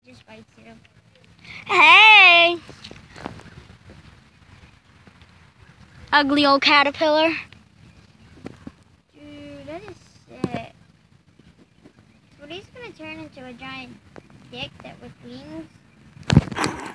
Just bites you. Hey! Ugly old caterpillar. Dude, that is sick. So he's gonna turn into a giant dick that with wings.